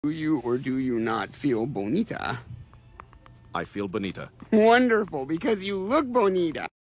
Do you or do you not feel bonita? I feel bonita. Wonderful, because you look bonita.